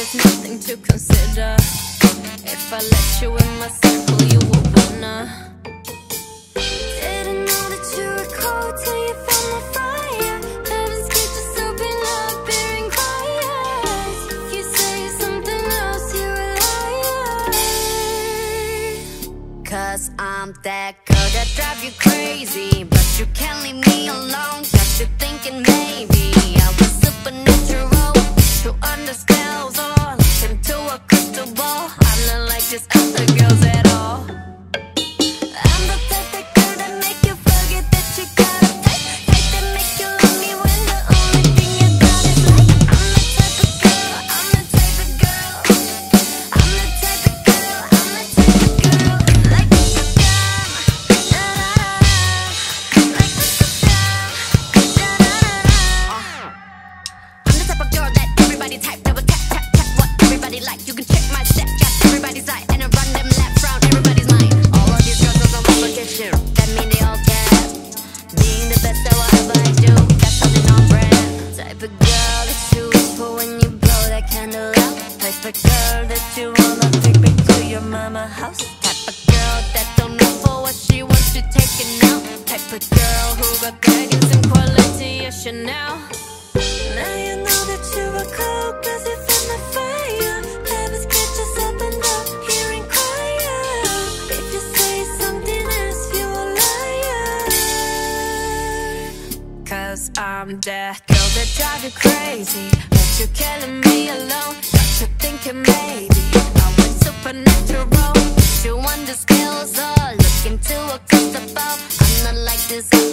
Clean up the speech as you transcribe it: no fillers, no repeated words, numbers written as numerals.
there's nothing to consider. If I let you in my circle, you will wanna. Didn't know that you were cold till you found my fire. Heaven's gate just open up, bearing quiet. If you say something else, you're a liar. Cause I'm that girl that drive you crazy, but you can't leave me alone. Got you thinking maybe I was supernatural, to under spells or look into a crystal ball. I'm not like these other girls at all. I'm the type that girl that make you forget that you got a type that make you love me when the only thing you got is like. I'm the type of girl, I'm the type of girl, I'm the type of girl, I'm the type of girl. Like the dumb, da da da, like the dumb, da da da. I'm the type of girl that everybody type, double tap tap tap what everybody like. You can check my step, got everybody's eye, and I run them laps round everybody's mind. All of these girls on competition, that mean they all care. Being the best at whatever I do, that's something on brand. Type of girl that you wish for when you blow that candle out. Type of girl that you wanna take back to your mama house. Type of girl that don't know for what she wants to take it now. Type of girl who got dragons and quality of Chanel. Now you know that you were cold cause you found the fire. Heaven's gate just opened up, hearing quiet. If you say something else, you a liar. Cause I'm that girl that drive you crazy, but you're killing me alone. Got you thinking maybe I was supernatural, you wonder skills or look into a crystal ball. I'm not like this